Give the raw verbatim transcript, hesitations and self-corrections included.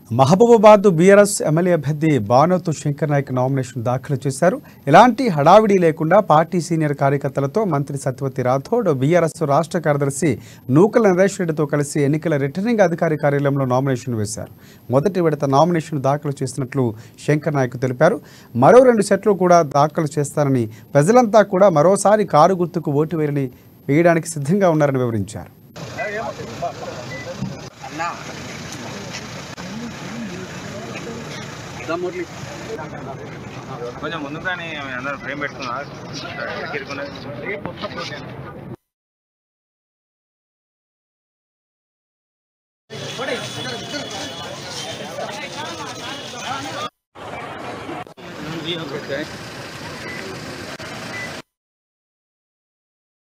Mahabubabad BRS MLA అభ్యర్థి Banothu Shankar Naik nomination దాఖలు చేశారు. ఎలాంటి హడావిడి లేకుండా పార్టీ సీనియర్ కార్యకర్తలతో మంత్రి సత్యవతి రాథోడ్, బీఆర్ఎస్ రాష్ట్ర కార్యదర్శి నూకల నరేష్ రెడ్డితో కలిసి ఎన్నికల రిటర్నింగ్ అధికారి కార్యాలయంలో నామినేషన్ వేశారు. మొదటి విడత నామినేషన్ దాఖలు చేసినట్లు శంకర్ నాయక్ తెలిపారు. మరో రెండు సెట్లు కూడా దాఖలు చేస్తారని, ప్రజలంతా కూడా మరోసారి కారు గుర్తుకు ఓటు వేయని వేయడానికి సిద్ధంగా ఉన్నారని వివరించారు. కొంచెం ముందు కానీ అందరూ ఫ్రేమ్ పెట్టుకున్నారు. ఓకే